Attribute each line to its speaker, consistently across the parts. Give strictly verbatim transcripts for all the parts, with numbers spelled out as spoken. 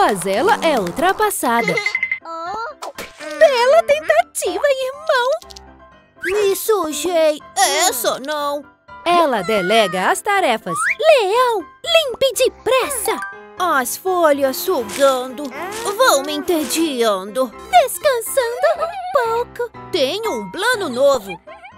Speaker 1: mas ela é ultrapassada. Bela tentativa, irmão! Me sujei. Essa não. Ela delega as tarefas. Leão, limpe depressa. As folhas sugando vão me entediando. Descansando um pouco. Tenho um plano novo.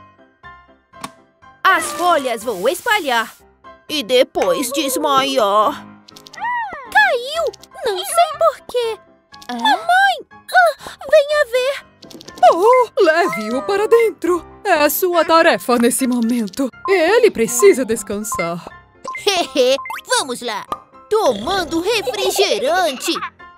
Speaker 1: As folhas vou espalhar e depois desmaiar. Caiu! Não sei porquê. Mamãe! Ah, venha ver!
Speaker 2: Oh, leve-o para dentro. É a sua tarefa nesse momento. Ele precisa descansar.
Speaker 1: Hehe, vamos lá. Tomando refrigerante.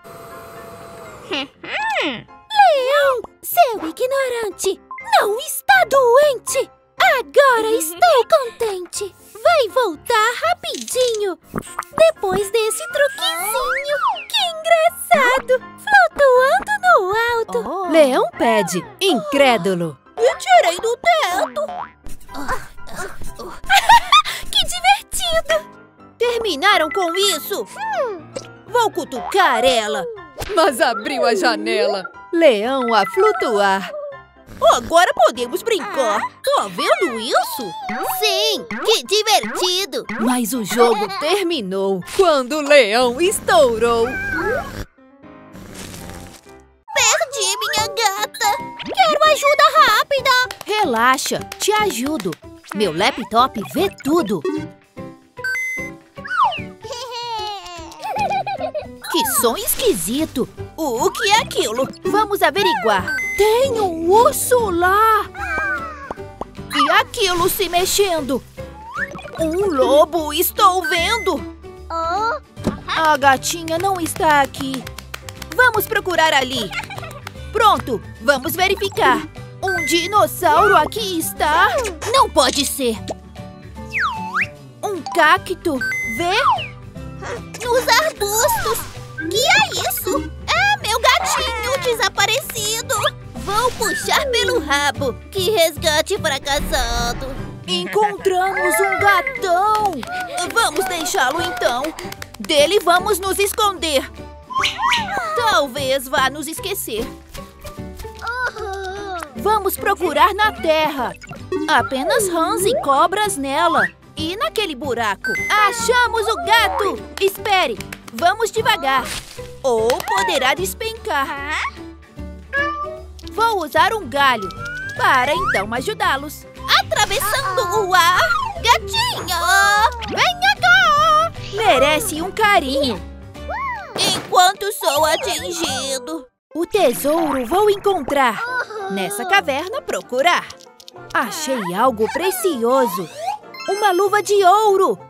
Speaker 1: Leão, seu ignorante, não está doente. Agora estou contente. Vai voltar rapidinho. Depois desse truquezinho. Que engraçado. Flutuando no alto. Oh. Leão pede, incrédulo. Me tirei do teto. Que divertido. Terminaram com isso? Hum. Vou cutucar ela.
Speaker 2: Mas abriu a janela.
Speaker 1: Leão a flutuar. Agora podemos brincar. Tá vendo isso? Sim, que divertido. Mas o jogo terminou
Speaker 2: quando o leão estourou.
Speaker 1: Perdi minha gata. Quero ajuda rápida. Relaxa, te ajudo. Meu laptop vê tudo. Que som esquisito. O que é aquilo? Vamos averiguar. Tem um urso lá. E aquilo se mexendo. Um lobo, estou vendo. A gatinha não está aqui. Vamos procurar ali. Pronto, vamos verificar. Um dinossauro aqui está. Não pode ser. Um cacto. Vê? Nos arbustos. Que é isso? É meu gatinho desaparecido. Vou puxar pelo rabo. Que resgate fracassado. Encontramos um gatão. Vamos deixá-lo então. Dele vamos nos esconder. Talvez vá nos esquecer. Vamos procurar na terra. Apenas rãs e cobras nela. E naquele buraco. Achamos o gato. Espere. Vamos devagar. Ou poderá despencar. Vou usar um galho para então ajudá-los. Atravessando o ar. Gatinha, venha cá. Merece um carinho. Enquanto sou atingido. O tesouro vou encontrar. Nessa caverna procurar. Achei algo precioso. Uma luva de ouro.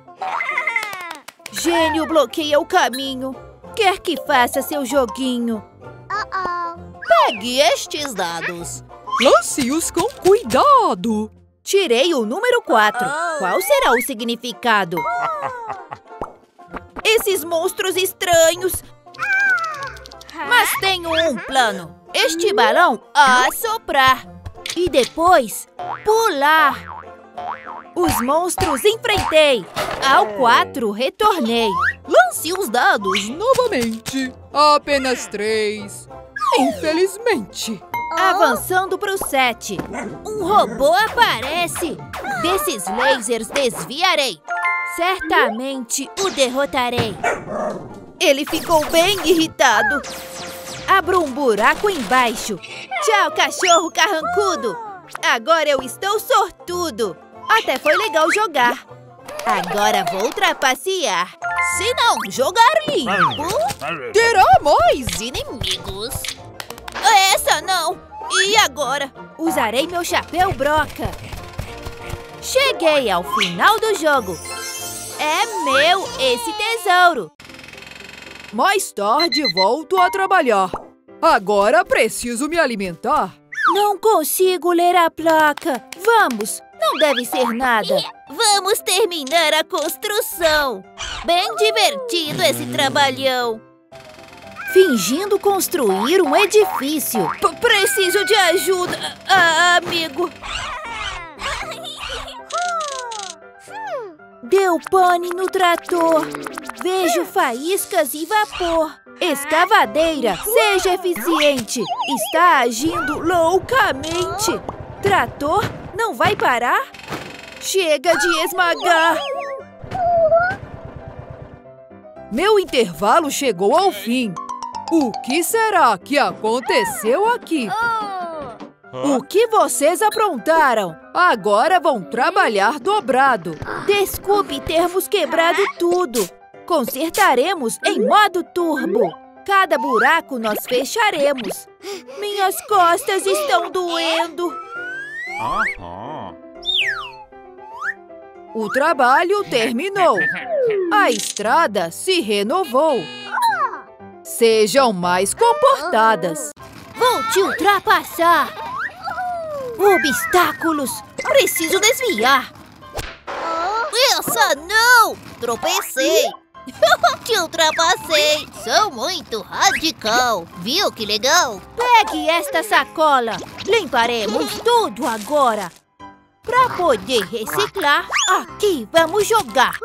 Speaker 1: Gênio bloqueia o caminho. Quer que faça seu joguinho. Pegue estes dados.
Speaker 2: Lance-os com cuidado.
Speaker 1: Tirei o número quatro. Qual será o significado? Esses monstros estranhos. Mas tenho um plano. Este balão a soprar. E depois pular. Os monstros enfrentei. Ao quatro retornei.
Speaker 2: Lance os dados novamente. Apenas três. Infelizmente.
Speaker 1: Avançando para o sete. Um robô aparece. Desses lasers desviarei. Certamente o derrotarei. Ele ficou bem irritado. Abro um buraco embaixo. Tchau, cachorro carrancudo. Agora eu estou sortudo. Até foi legal jogar. Agora vou trapacear. Se não jogar limpo, terá mais inimigos. Essa não. E agora? Usarei meu chapéu broca. Cheguei ao final do jogo. É meu esse tesouro.
Speaker 2: Mais tarde volto a trabalhar. Agora preciso me alimentar.
Speaker 1: Não consigo ler a placa. Vamos, não deve ser nada. Vamos terminar a construção. Bem divertido esse trabalhão. Fingindo construir um edifício. P- preciso de ajuda, ah, amigo. Deu pane no trator. Vejo faíscas e vapor. Escavadeira, seja eficiente. Está agindo loucamente. Trator, não vai parar? Chega de esmagar.
Speaker 2: Meu intervalo chegou ao fim. O que será que aconteceu aqui?
Speaker 1: O que vocês aprontaram?
Speaker 2: Agora vão trabalhar dobrado.
Speaker 1: Desculpe termos quebrado tudo. Consertaremos em modo turbo. Cada buraco nós fecharemos. Minhas costas estão doendo.
Speaker 2: O trabalho terminou. A estrada se renovou. Sejam mais comportadas.
Speaker 1: Vou te ultrapassar. Obstáculos. Preciso desviar. Essa não! Tropecei. Te ultrapassei. Sou muito radical. Viu que legal? Pegue esta sacola. Limparemos tudo agora. Para poder reciclar, aqui vamos jogar.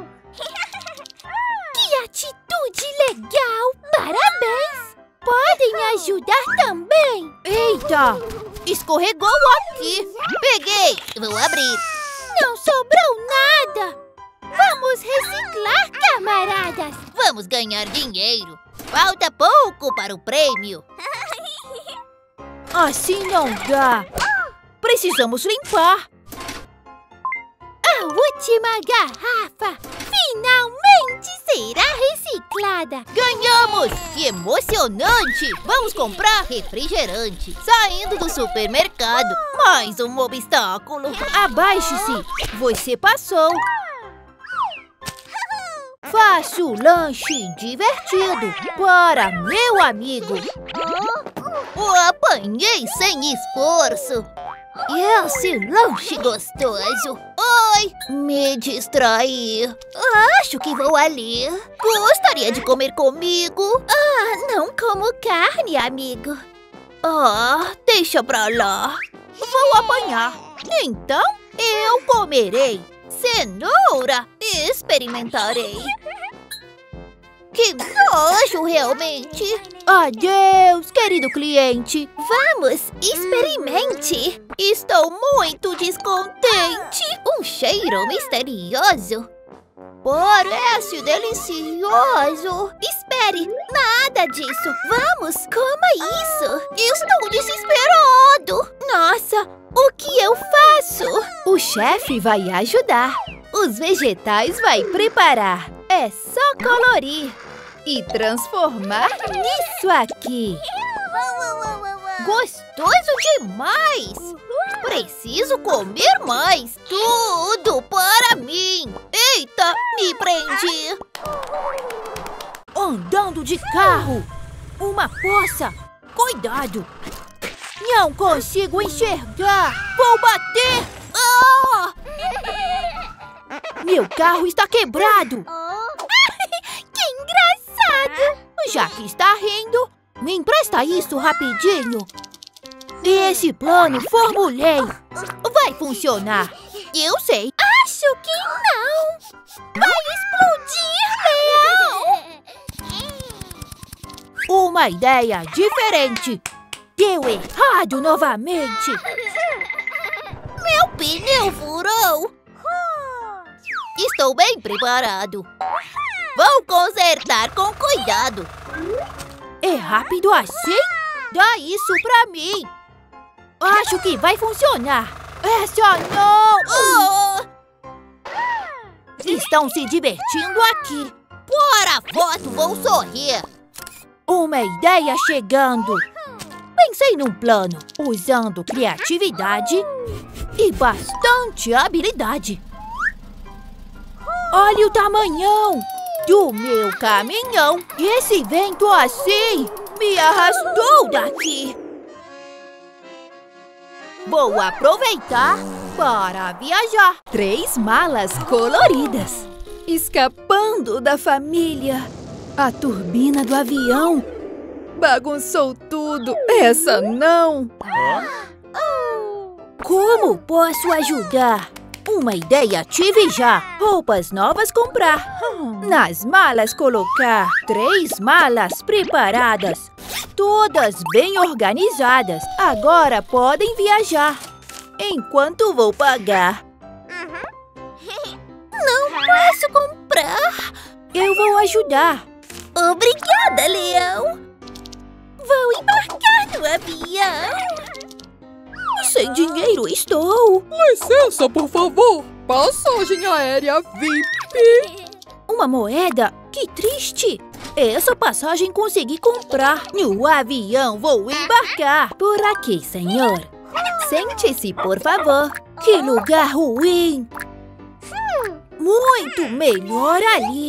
Speaker 1: Que atitude legal! Parabéns! Podem ajudar também. Eita! Escorregou aqui. Peguei. Vou abrir. Não sobrou nada. Vamos reciclar, camaradas. Vamos ganhar dinheiro. Falta pouco para o prêmio. Assim não dá. Precisamos limpar. A última garrafa finalmente será reciclada. Ganhamos! Que emocionante! Vamos comprar refrigerante. Saindo do supermercado. Mais um obstáculo. Abaixe-se. Você passou. Faço lanche divertido para meu amigo. O apanhei sem esforço. Esse lanche gostoso. Oi, me distraí. Acho que vou ali. Gostaria de comer comigo? Ah, não como carne, amigo. Ah, deixa pra lá. Vou apanhar. Então, eu comerei. Cenoura, experimentarei. Que nojo, realmente. Adeus, querido cliente. Vamos, experimente. Estou muito descontente. Um cheiro misterioso. Parece delicioso. Espere, nada disso. Vamos, coma isso. Estou desesperado. Nossa, o que eu faço? O chefe vai ajudar. Os vegetais vai preparar. É só colorir e transformar nisso aqui. Gostoso demais! Preciso comer mais. Tudo para mim. Eita, me prendi. Andando de carro. Uma poça. Cuidado. Não consigo enxergar. Vou bater. Ah! Meu carro está quebrado. Que engraçado. Já que está rindo, me empresta isso rapidinho. Esse plano formulei. Vai funcionar. Eu sei. Acho que não. Vai explodir, Leão. Uma ideia diferente. Deu errado novamente. Meu pneu furou. Estou bem preparado. Vou consertar com cuidado. É rápido assim? Dá isso pra mim. Acho que vai funcionar. Essa não! Oh! Estão se divertindo aqui. Por a foto, vou sorrir. Uma ideia chegando. Pensei num plano, usando criatividade e bastante habilidade. Olha o tamanhão do meu caminhão. Esse vento assim me arrastou daqui. Vou aproveitar para viajar. Três malas coloridas. Escapando da família. A turbina do avião bagunçou tudo. Essa não. Como posso ajudar? Uma ideia tive já. Roupas novas comprar. Nas malas colocar três malas preparadas. Todas bem organizadas. Agora podem viajar. Enquanto vou pagar. Não posso comprar. Eu vou ajudar. Obrigada, Leão. Vou embarcar no avião. Sem dinheiro estou.
Speaker 2: Licença, por favor. Passagem aérea V I P.
Speaker 1: Uma moeda? Que triste. Essa passagem consegui comprar. No avião vou embarcar. Por aqui, senhor. Sente-se, por favor. Que lugar ruim. Muito melhor ali.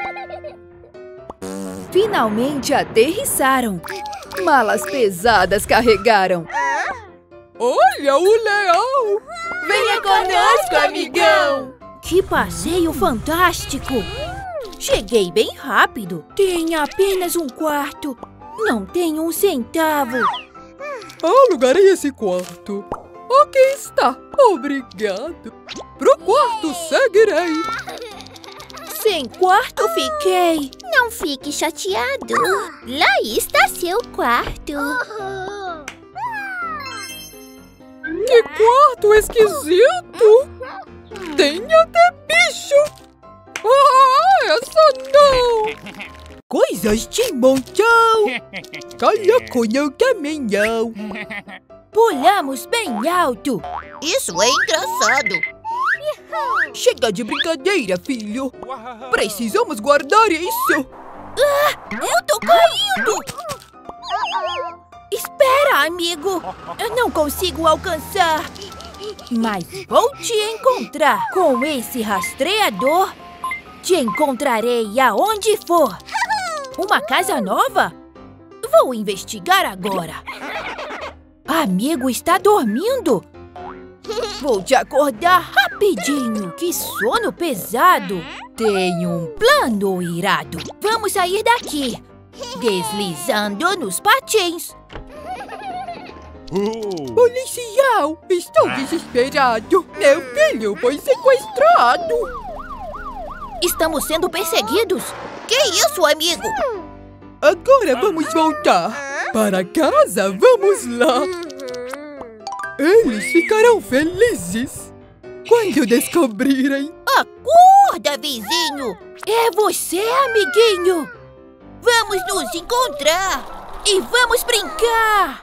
Speaker 1: Finalmente aterrissaram. Malas pesadas carregaram.
Speaker 2: Olha o leão!
Speaker 1: Venha conosco, amigão! Que passeio fantástico! Cheguei bem rápido. Tem apenas um quarto. Não tenho um centavo.
Speaker 2: Alugarei esse quarto. Aqui está. Obrigado. Pro quarto seguirei.
Speaker 1: Sem quarto fiquei.
Speaker 3: Não fique chateado. Lá está seu quarto.
Speaker 2: Que quarto esquisito! Tem até bicho! Ah, essa não! Coisas de montão! Coloco no caminhão!
Speaker 1: Pulamos bem alto.
Speaker 3: Isso é engraçado.
Speaker 2: Chega de brincadeira, filho! Precisamos guardar isso!
Speaker 1: Ah, eu tô caindo! Espera, amigo! Eu não consigo alcançar. Mas vou te encontrar. Com esse rastreador, te encontrarei aonde for. Uma casa nova? Vou investigar agora. Amigo está dormindo. Vou te acordar rapidinho. Que sono pesado. Tenho um plano irado. Vamos sair daqui. Deslizando nos patins.
Speaker 2: Oh. Policial, estou desesperado. Meu filho foi sequestrado.
Speaker 1: Estamos sendo perseguidos. Que isso, amigo?
Speaker 2: Agora vamos voltar. Para casa, vamos lá. Eles ficarão felizes quando descobrirem.
Speaker 1: Acorda, vizinho. É você, amiguinho. Vamos nos encontrar. E vamos brincar.